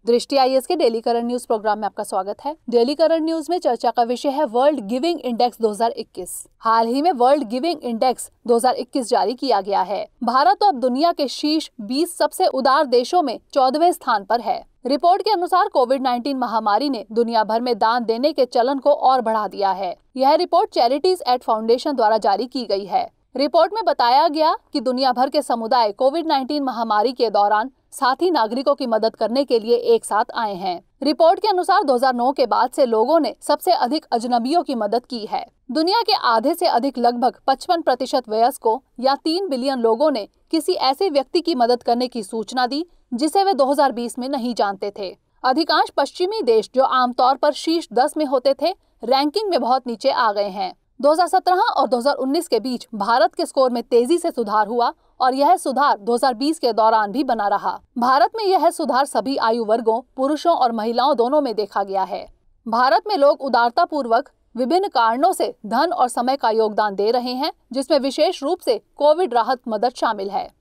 दृष्टि आईएएस के daily current news programme में आपका स्वागत है। डेली करंट न्यूज में चर्चा का विषय है वर्ल्ड गिविंग इंडेक्स 2021। हाल ही में वर्ल्ड गिविंग इंडेक्स 2021 जारी किया गया है। भारत तो अब दुनिया के शीर्ष 20 सबसे उदार देशों में 14वें स्थान पर है। रिपोर्ट के अनुसार कोविड-19 महामारी ने दुनिया भर में दान देने के चलन को और बढ़ा दिया है। यह रिपोर्ट चैरिटीज एड फाउंडेशन द्वारा जारी की गई है। रिपोर्ट में बताया गया कि दुनिया भर के समुदाय कोविड-19 महामारी के दौरान साथी नागरिकों की मदद करने के लिए एक साथ आए हैं। रिपोर्ट के अनुसार 2009 के बाद से लोगों ने सबसे अधिक अजनबियों की मदद की है। दुनिया के आधे से अधिक लगभग 55% वयस्कों या 3 बिलियन लोगों ने किसी ऐसे व्यक्ति की मदद करने की सूचना दी जिसे वे 2020 में नहीं जानते थे। अधिकांश पश्चिमी देश जो आमतौर पर शीर्ष 10 में होते थे, रैंकिंग में बहुत नीचे आ गए हैं। 2017 और 2019 के बीच भारत के स्कोर में तेजी से सुधार हुआ और यह सुधार 2020 के दौरान भी बना रहा। भारत में यह सुधार सभी आयु वर्गों, पुरुषों और महिलाओं दोनों में देखा गया है। भारत में लोग उदारता पूर्वक विभिन्न कारणों से धन और समय का योगदान दे रहे हैं, जिसमें विशेष रूप से कोविड राहत मदद शामिल है।